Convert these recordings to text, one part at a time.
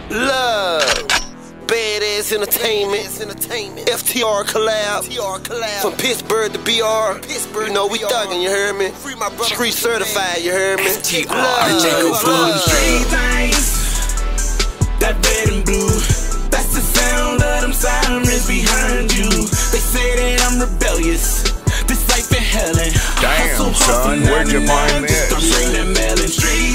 Love, Badass Entertainment, FTR collab, from Pittsburgh to BR. You know we thuggin', you heard me? Street certified, you heard me? Love. Street things, that red and blue, that's the sound of them sirens behind you. They say that I'm rebellious, this life in hell, and damn, son, where'd you find this? I'm bring that melon. Street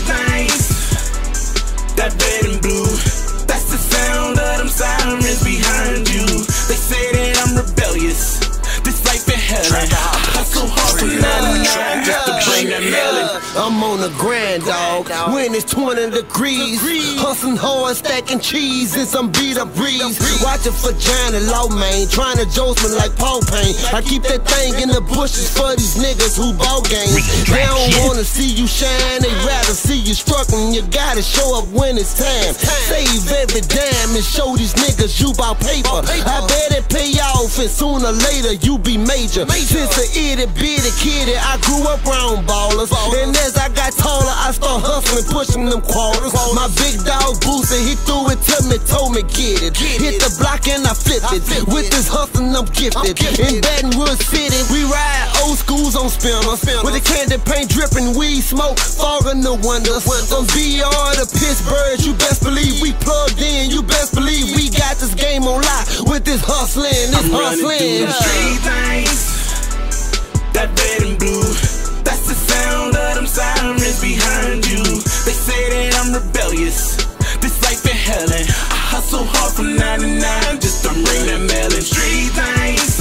things, that red and blue, that's the sound of them sirens behind you. They say that I'm rebellious, this life in hell, and I hustle hard from 99 just to bring that melon. I'm on the grind, dog, when it's 20 degrees. Hustling hard, stacking cheese in some beat up breeze. Watching for Johnny Law, man, trying to jolt me like Paul Payne. I keep that thing in the bushes for these niggas who ball games. They don't wanna see you shine, they rather see you struggling. You gotta show up when it's time. Save every dime and show these niggas you bout paper. I bet it pay off and sooner or later you be major. Since a itty bitty kitty, I grew up round ballers. And as I got taller, I start hustling, pushing them quarters. My big dog Boosie, he threw it to me, told me get it. Hit the block and I flipped it. With this hustling, I'm gifted. In Baton Rouge City, we ride old schools on spinners. With the candy paint dripping, weed smoke, fogging the windows. From BR to Pittsburgh, you best believe we plugged in. You best believe we got this game on lock. With this hustling, this hustling. Street things, that red and blue, that's the sound of them sirens behind you. They say that I'm rebellious, this life in hell, and I hustle hard from 99 just to bring that melon. Street things,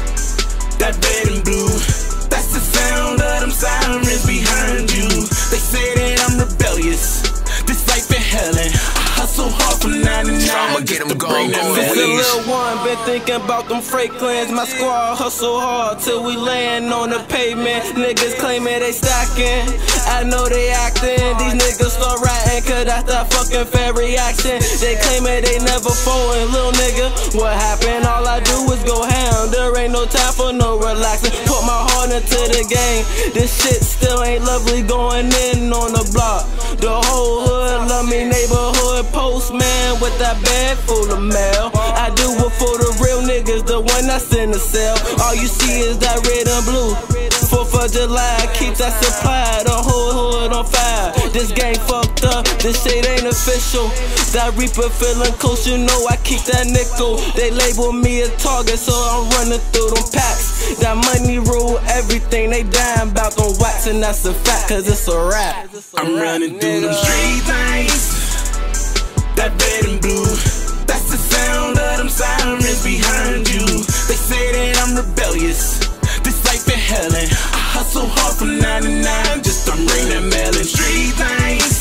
that red and blue, that's the sound of them sirens behind you. They say that I'm rebellious, this life in hell, and I hustle hard from 99 just to bring that melon. Just a little one, been thinking about them freight clans. My squad hustle hard till we land on the pavement. Niggas claiming they stacking, I know they acting. These niggas start ratting, cause that's that fucking fair reaction. They claiming they never folding, little nigga. What happened? All I do is go ham. There ain't no time for no relaxing. Put my heart into the game. This shit still ain't lovely going in on the block. The whole hood love me, neighborhood postman with that bag full of mail. I do it for the real niggas, the one that's in the cell. All you see is that red and blue. 4th of July, keep that supply, the whole hood on fire. This gang fucked up, this shit ain't official. That Reaper feeling close, you know I keep that nickel. They label me a target, so I'm running through them packs. That money rule everything, they dying about them wax, and that's a fact, cause it's a rap. I'm running through them street things, that red and blue, that's the sound of them sirens behind you. They say that I'm rebellious, this life in hell, and I hustle hard from 99 just to bring that melon. Street things,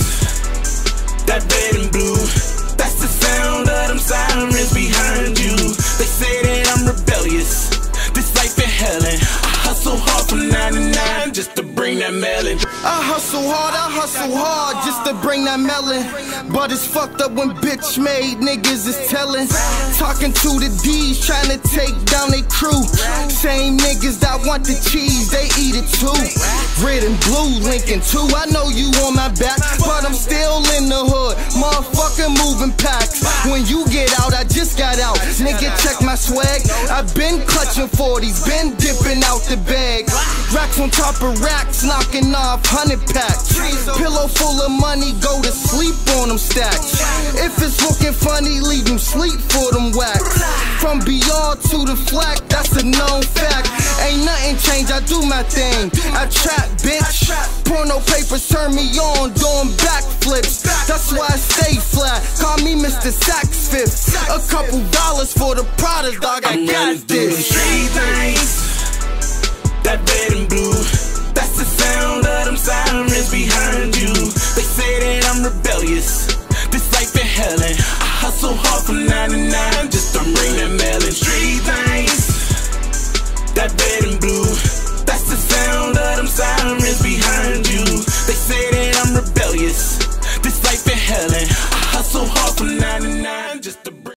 that red and blue, that's the sound of them sirens behind you. They say that I'm rebellious, this life in hell, and I hustle hard from 99 just to bring that melon. I hustle hard just to bring that melon. But it's fucked up when bitch made niggas is telling. Talking to the D's, trying to take down they crew. Same niggas that want the cheese, they eat it too. Red and blue, Lincoln too. I know you on my back, but I'm still in the hood. Motherfucking moving packs. When you get out, I just got out. Nigga, check my swag. I've been clutching 40s, been dipping out the bag. Racks on top of racks, knocking off 100 packs. Pillow full of money, go to sleep on them stacks. If it's looking funny, leave them sleep for them whacks. From BR to the flag, that's a known fact. Ain't nothing changed, I do my thing. I trap, bitch. Porno papers turn me on, doing backflips. That's why I stay flat. Call me Mr. Sax Fifth. A couple dollars for the product, dog. I got this. Street things, that red and blue, that's the sound of them sirens behind you. They say that I'm rebellious, this life in hell, and I hustle hard from 99 just to bring that melon. Street things, that red and blue, that's the sound of them sirens behind you. They say that I'm rebellious, this life in hell, and I hustle hard from 99 just to